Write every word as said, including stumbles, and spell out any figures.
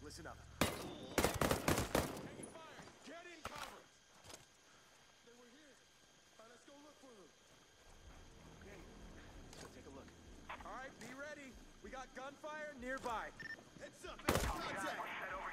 listen up. Taking fire! Get in cover! They were here. All right, let's go look for them. Okay, let's go take a look. All right, be ready. We got gunfire nearby. Heads up, it's contact! Head over